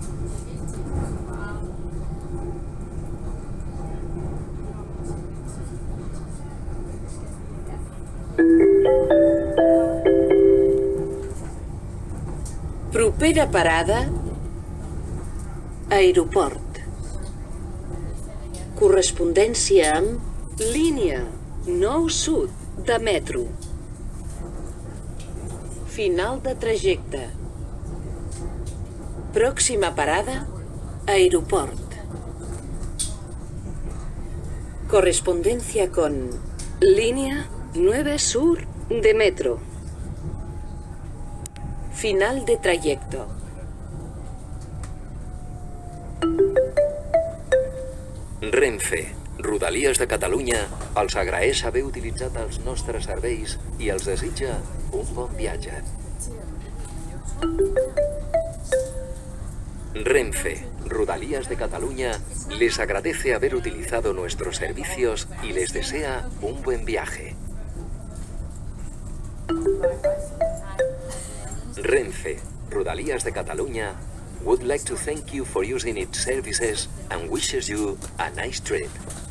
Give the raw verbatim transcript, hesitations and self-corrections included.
Propera parada, aeroport. Correspondència amb línia nou sud de metro. Final de trajecte. Pròxima parada, aeroport. Correspondencia con línea nueve sur de metro. Final de trayecto. Renfe, Rodalies de Catalunya, els agraeix haver utilitzat els nostres serveis i els desitja un bon viatge. Renfe, Rodalies de Cataluña, les agradece haber utilizado nuestros servicios y les desea un buen viaje. Renfe, Rodalies de Catalunya, would like to thank you for using its services and wishes you a nice trip.